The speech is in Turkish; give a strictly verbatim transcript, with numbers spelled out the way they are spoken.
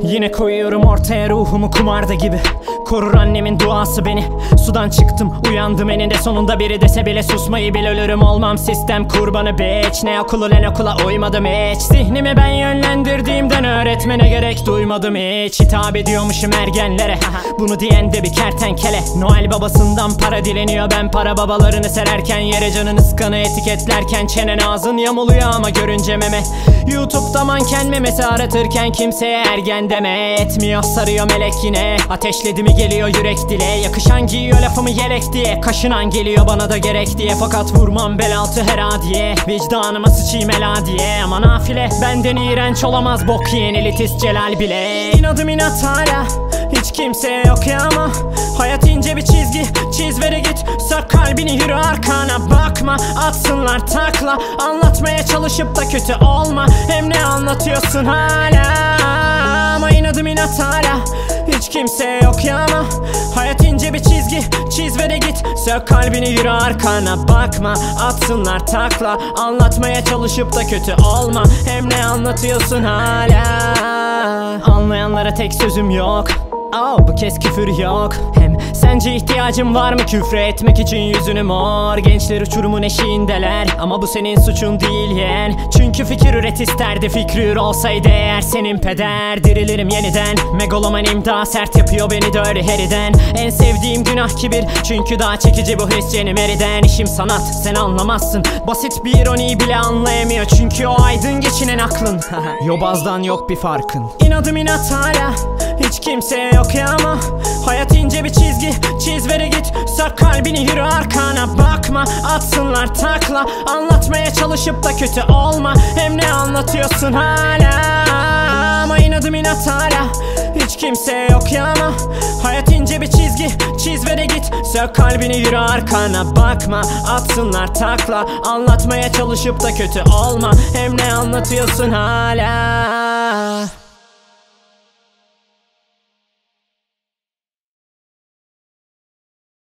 Yine koyuyorum ortaya ruhumu kumarda gibi. Korur annemin duası beni. Sudan çıktım uyandım eninde sonunda, biri dese bile susmayı bil, ölürüm olmam sistem kurbanı bitch. Ne okulu ne okula uymadım hiç. Zihnimi ben yönlendirdiğimden öğretmene gerek duymadım hiç. Hitap ediyormuşum ergenlere, bunu diyen de bir kertenkele. Noel babasından para dileniyor, ben para babalarını sererken yere canını sıkanı etiketlerken. Çenen ağzın yamuluyor ama görünce meme. YouTube'da manken memesi aratırken kimseye ergen deme. Etmiyor sarıyor melek yine. Ateşledi mi geliyor yürek dile. Yakışan giyiyor lafımı yelek diye. Kaşınan geliyor bana da gerek diye. Fakat vurmam bel altı her adiye. Vicdanıma sıçayım ela diye. Ama nafile benden iğrenç olamaz bok yiyen elitist Celal bile. İnadım inat hala, hiç kimseye yok ya ama. Hayat ince bir çizgi, çiz vere git. Sök kalbini yürü arkana bakma. Atsınlar takla, anlatmaya çalışıp da kötü olma. Hem ne anlatıyorsun hala. Ama inadım inat hala, hiç kimseye yok ya ama. Hayat ince bir çizgi, çiz vere git. Sök kalbini yürü arkana bakma. Atsınlar takla, anlatmaya çalışıp da kötü olma. Hem ne anlatıyorsun hala. Anlayanlara tek sözüm yok. Oh, bu kez küfür yok. Hem sence ihtiyacım var mı küfre etmek için yüzünü mor? Gençler uçurumun eşiğindeler ama bu senin suçun değil yeğen. Çünkü fikir üret isterdi, fikri ür olsaydı eğer senin peder. Dirilirim yeniden, megalomanim daha sert yapıyor beni de öyle heriden. En sevdiğim günah kibir, çünkü daha çekici bu his cenim eriden. İşim sanat, sen anlamazsın. Basit bir ironiyi bile anlayamıyor, çünkü o aydın geçinen aklın. Yobazdan yok bir farkın. İnadım inat hala, hiç kimseye yok ya ama. Hayat ince bir çizgi, çiz vere git. Sök kalbini yürü arkana bakma. Atsınlar takla, anlatmaya çalışıp da kötü olma. Hem ne anlatıyorsun hala. Ama inadım inat hala, hiç kimseye yok ya ama. Hayat ince bir çizgi, çiz vere git. Sök kalbini yürü arkana bakma. Atsınlar takla, anlatmaya çalışıp da kötü olma. Hem ne anlatıyorsun hala.